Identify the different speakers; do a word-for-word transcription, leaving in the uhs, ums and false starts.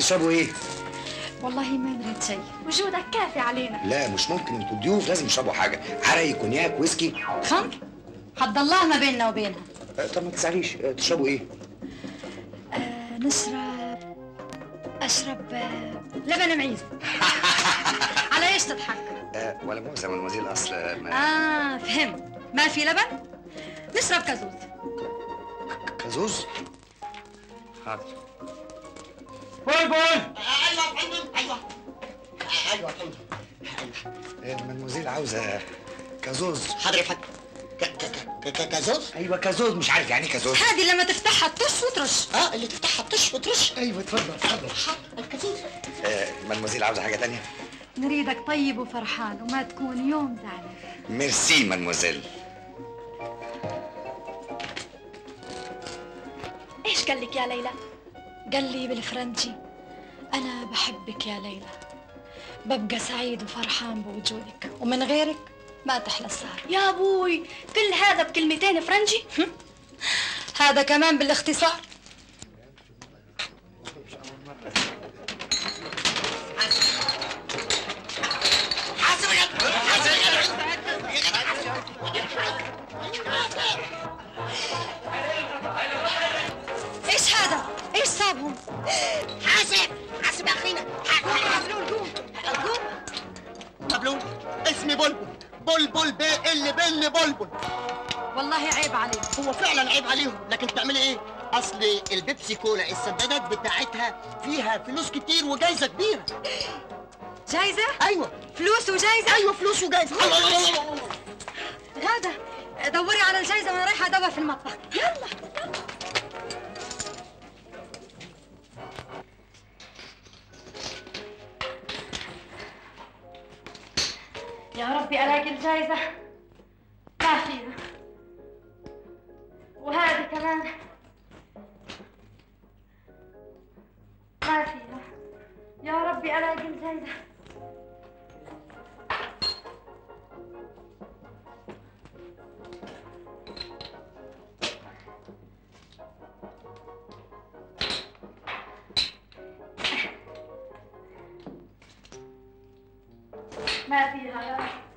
Speaker 1: تشربوا ايه؟
Speaker 2: والله ما نريد شيء، وجودك كافي علينا.
Speaker 1: لا مش ممكن، انتوا الضيوف لازم يشربوا حاجه، عرق، كونياك، ويسكي.
Speaker 2: خمر؟ حد الله ما بيننا وبينها.
Speaker 1: أه طب ما تزعليش، أه تشربوا ايه؟
Speaker 2: آه نشرب اشرب آه لبن معيز. على ايش تضحك؟
Speaker 1: أه ولا مؤاخذة يا مدموزيل، اصل ما...
Speaker 2: اه فهمت، ما في لبن؟ نشرب كازوز.
Speaker 1: كازوز؟ حاضر.
Speaker 3: بلبل.
Speaker 4: ايوه يا فندم، ايوه ايوه يا فندم،
Speaker 1: ايوه مدموزيل عاوزه كازوز.
Speaker 4: حاضر يا فندم. كازوز؟
Speaker 1: ايوه كازوز، مش عارف يعني ايه كازوز.
Speaker 2: هذه لما تفتحها تطش وترش.
Speaker 4: اه اللي تفتحها تطش وترش.
Speaker 1: ايوه اتفضل اتفضل.
Speaker 4: الكازوز.
Speaker 1: آه مدموزيل عاوزه حاجه تانية؟
Speaker 2: نريدك طيب وفرحان وما تكون يوم زعلان.
Speaker 1: ميرسي مدموزيل.
Speaker 2: ايش قال لك يا ليلى؟ قال لي بالفرنجي انا بحبك يا ليلى، ببقى سعيد وفرحان بوجودك، ومن غيرك ما تحلى السهر.
Speaker 5: يا ابوي كل هذا بكلمتين فرنجي؟
Speaker 2: هذا كمان بالاختصار. ايش هذا؟ ايش صابهم؟
Speaker 4: حاسب حاسب يا اخينا.
Speaker 2: قوم قوم.
Speaker 4: مبلول، اسمي بلبل، بلبل بي اللي بن بلبل.
Speaker 2: والله عيب عليك.
Speaker 4: هو فعلا عيب عليهم، لكن تعملي ايه؟ اصل البيبسي كولا السدادات بتاعتها فيها فلوس كتير وجايزه كبيره.
Speaker 2: جايزه؟
Speaker 4: ايوه
Speaker 2: فلوس وجايزه؟
Speaker 4: ايوه فلوس وجايزه. الله الله الله الله.
Speaker 2: غادة دوري على الجايزه وانا رايحه ادور في المطبخ. يلا
Speaker 5: يا ربي الاقي الجايزة. ما فيها. وهذه كمان ما فيها. يا ربي الاقي الجايزة. ما فيها يا رب.